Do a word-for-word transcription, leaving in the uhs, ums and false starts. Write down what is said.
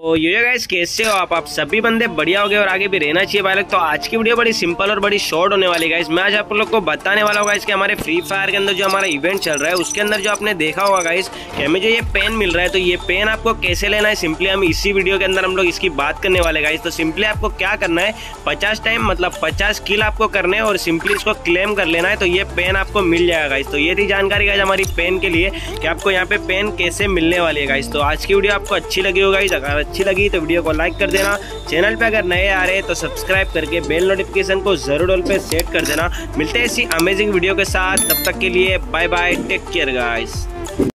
तो ये गाइस कैसे हो आप आप सभी बंदे बढ़िया हो गए और आगे भी रहना चाहिए भाई लोग। तो आज की वीडियो बड़ी सिंपल और बड़ी शॉर्ट होने वाली गाइस। मैं आज आप लोग को बताने वाला हूँ गाइस कि हमारे फ्री फायर के अंदर जो हमारा इवेंट चल रहा है उसके अंदर जो आपने देखा होगा गाइस कि हमें जो ये पेन मिल रहा है, तो ये पेन आपको कैसे लेना है सिंपली हम इसी वीडियो के अंदर हम लोग इसकी बात करने वाले गाइस। तो सिंपली आपको क्या करना है, पचास टाइम मतलब पचास किल आपको करने हैं और सिंपली इसको क्लेम कर लेना है, तो ये पेन आपको मिल जाएगा गाइस। तो ये थी जानकारी गाइस हमारी पेन के लिए कि आपको यहाँ पे पेन कैसे मिलने वाली है गाइस। तो आज की वीडियो आपको अच्छी लगी होगा गाइस, अगर अच्छी लगी तो वीडियो को लाइक कर देना। चैनल पे अगर नए आ रहे हैं तो सब्सक्राइब करके बेल नोटिफिकेशन को जरूर ऑल पे सेट कर देना। मिलते हैं ऐसी अमेजिंग वीडियो के साथ, तब तक के लिए bye bye, take care guys.